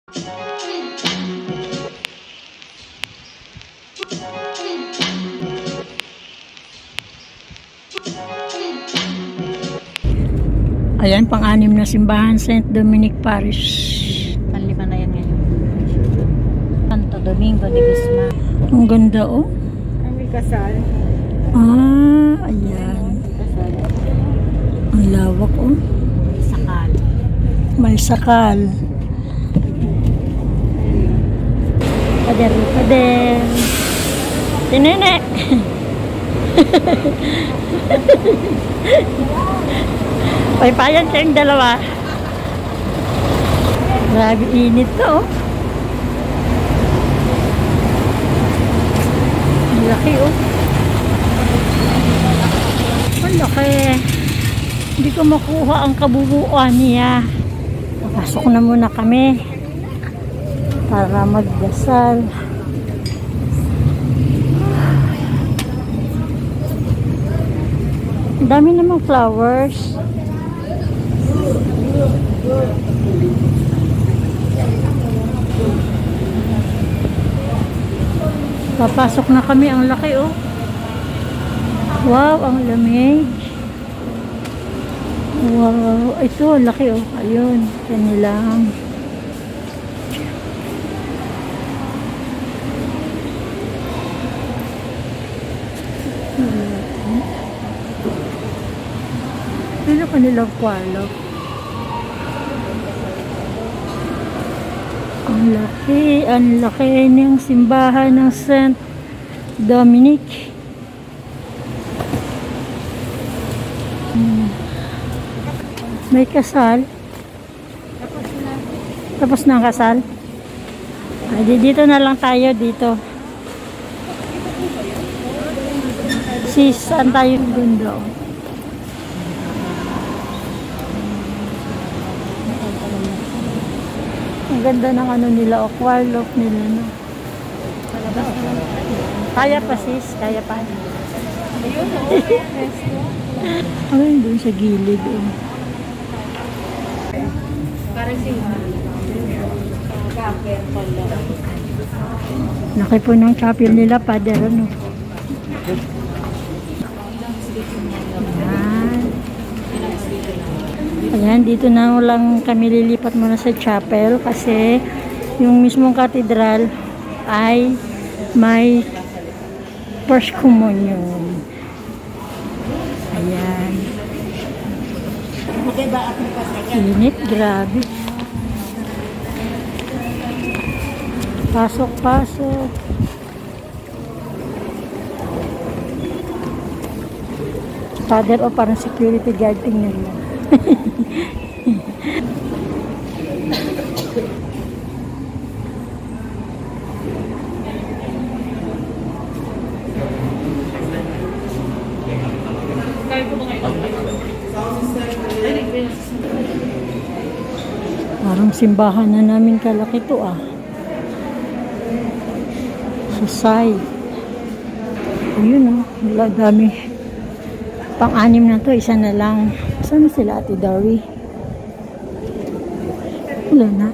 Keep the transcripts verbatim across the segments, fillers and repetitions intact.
Ayan, pang-anim na simbahan, Saint Dominic Parish. Panlima na yan ngayon. Santo Domingo de Guzman. Ang ganda, oh. Ang may kasal. Ah, ayan. Kasal. Ang lawak, oh. May sakal. May sakal. Pader, pader. Tinene. Paypayan kayong dalawa. Grabe init to, oh. Ang laki, oh. Ang laki. Hindi ko makuha ang kabubuan niya. Papasok na muna kami para magdasal. Ang dami namang flowers. Papasok na kami. Ang laki, oh. Wow, ang lamig. Wow, ito ang laki, oh. Ayun, yan lang. Ano kanilang kwalo? Ang laki, ang laki ng simbahan ng Saint Dominic. Hmm. May kasal. Tapos na. Tapos na ang kasal. Ay, dito na lang tayo dito. Si saan tayo gundo? Ang ganda ng ano nila, o quarlock nila, no? Kaya pa, sis, kaya pa. Ayun, oh. Ay, doon sa gilid, oh. Parang siya. Kapit pala. Laki po ng chapel nila, Father, ano? Ayan. Ayan, dito na lang kami lilipat muna sa chapel kasi yung mismong katedral ay may First Communion. Ayan. Init, grabe. Pasok, pasok. Father, o oh, parang security guard, tingnan mo. Parang simbahan na namin kalaki to, ah. Susay. Ayun, oh. Wala, dami. Pang-anim na to, isa na lang. Saan na sila, Ate Dory? Wala na.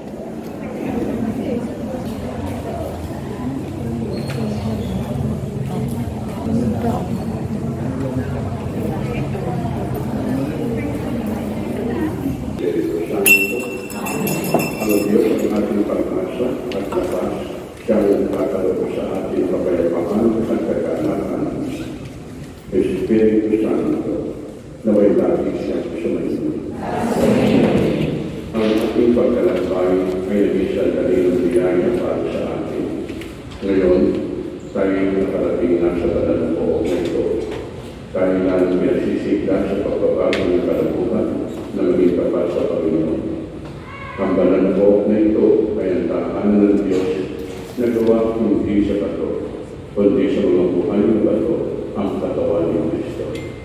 Ang Diyos ang ating pag-asa at lakas, siya ang nagkakaroon sa ating kapayapaan at kaganapan. Espiritu Santo, naway lagi siya sumayin. Ang ating pagkalakbay ay nag-isang daling biyaya para sa atin. Ngayon, tayo nakarating na sa banal na poong ito. Tayo na pinasisigla sa pagbabago ng kalabuhan na maging tapat sa Panginoon. Ang banal na poong na ito ay ang tahanan ng Diyos na gawa hindi sa bato, kundi sa mga buhay ng bato ang katawan ng Kristo.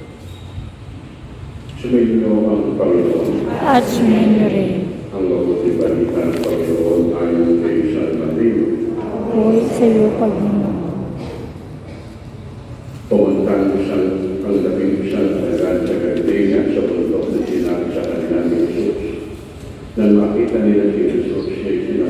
Sumayin niyo ang Panginoon. At sumayin rin. Ang mabuti balita ng Panginoon ayon kay San Mateo. Hoy, sa iyo, Panginoon. Pumunta ang ang labing isang talagang sa Galilea sa bundok na sinabi sa kanila ni Jesus. Nang makita nila si Jesus, siya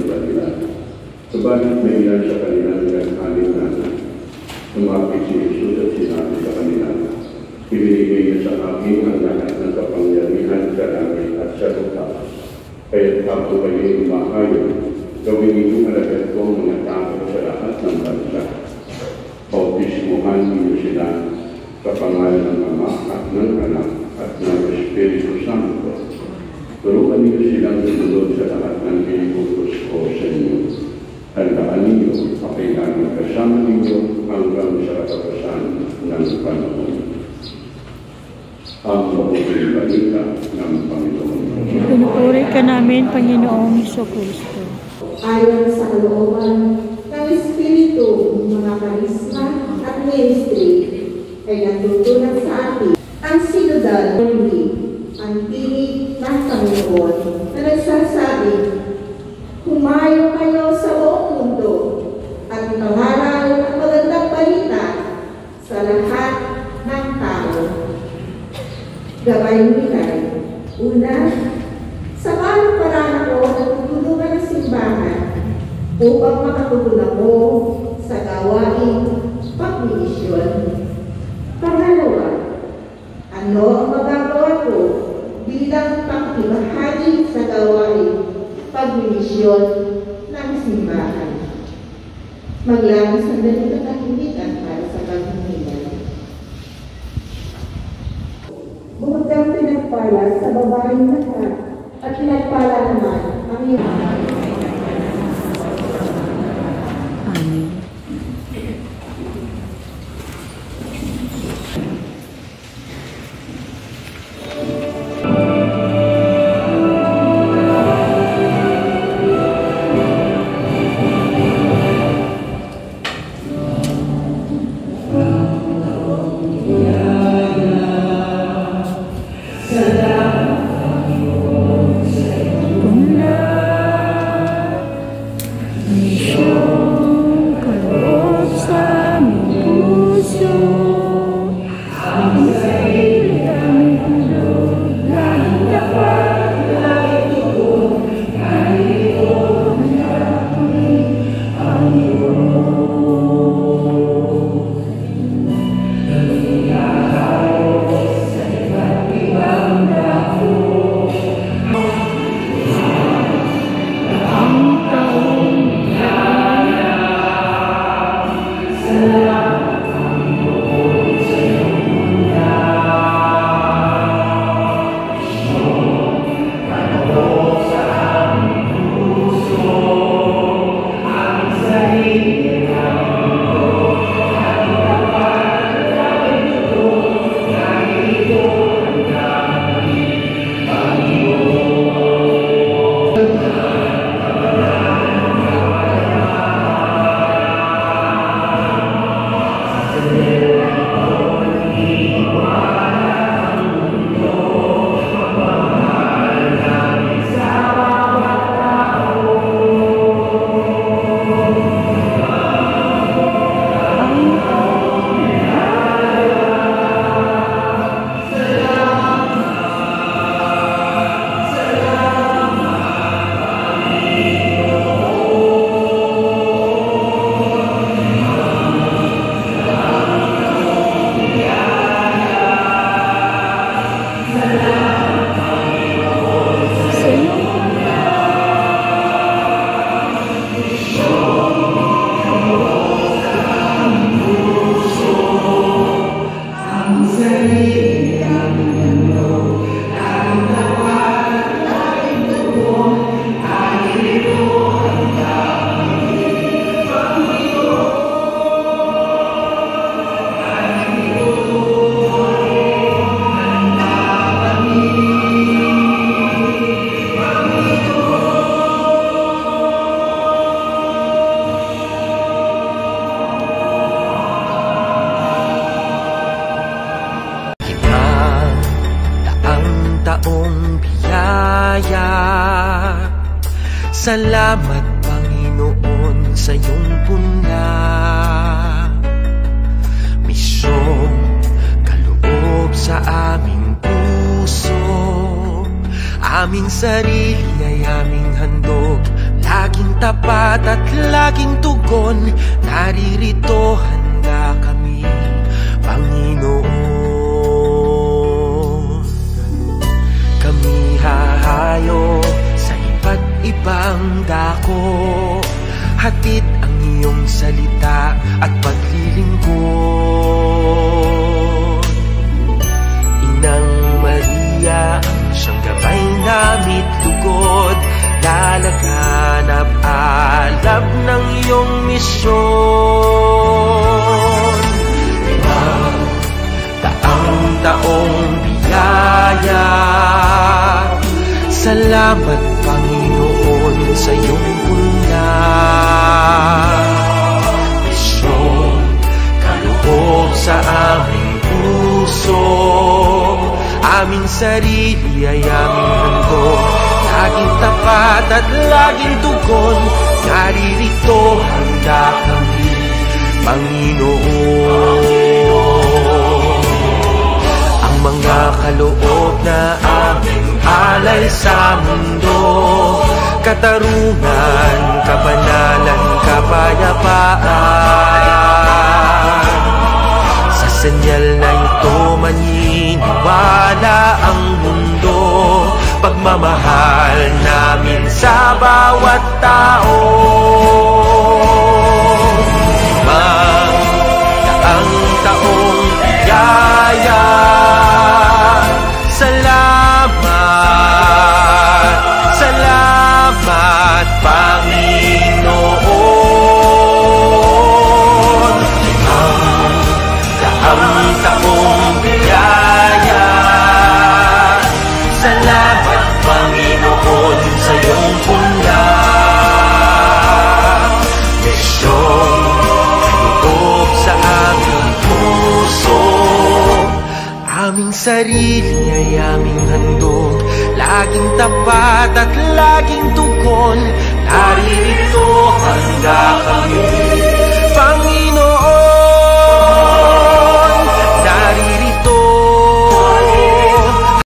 Subalit may ilan sa kanilang aling nanay. Lumapit si Jesus at sinabi sa kanila, ibinigay niya sa akin ang lahat ng kapangyarihan sa langit at sa lupa. Kaya't ako kayo'y umahayo, gawin niyo alagad ko ang mga tao sa lahat ng bansa. Bautismuhan niyo sila sa pangalan ng Ama at ng Anak at ng Espiritu Santo. Turuan niyo silang sumunod sa lahat ng iniutos ko sa inyo. Tandaan ninyo, pakailangan kasama ninyo hanggang sa katapusan ng panahon. Ang mabuting balita ng Panginoon. Pinupuri ka namin, Panginoong Jesucristo. Ayon sa kalooban ng Espiritu, mga karisma at ministry ay natutunan sa atin ang sinodal ang tinig ng Panginoon na nagsasabi, humayo kayo sa buong mundo at pangaral ang magandang balita sa lahat ng tao. Gabay nila, una, sa parang paraan ako natutulungan ng simbahan upang makatulong ako sa gawaing pagmimisyon. Pangalawa, ano ang magagawa ko bilang pangibahagi sa gawaing pagmimisyon ng simbahan? Maglaan sa ganito tahimikan para sa pagmimigay. Bukod kang pinagpala sa babaeng lahat at pinagpala naman ang iyong Amen. Salamat, Panginoon, sa iyong punla. Misyong kaloob sa aming puso, aming sarili ay aming handog, laging tapat at laging tugon. Naririto, handa kami, Panginoon. Kami hahayo sa iba't ibang dako, hatid ang iyong salita at paglilingkod. Inang Maria, siyang gabay namit lugod, lalaganap alab ng iyong misyon. Limang daang taong biyaya, salamat Panginoon sa iyong puna. Misyon, kaloob sa aming puso, aming sarili ay aming handog, laging tapat at laging tugon. Naririto, handa kami, Panginoon. Ang mga kaloob na aming alay sa mundo, katarungan, kabanalan, kapayapaan. Sa senyal na ito maniniwala ang mundo, pagmamahal namin sa bawat tao. Limang daang taong biyaya, salamat, salamat Panginoon. Limang daang taong biyaya, salamat Panginoon sa iyong puna. Misyon, kaloob sa aming puso, aming sarili ay aming handog, laging tapat at laging tugon. Naririto, handa kami,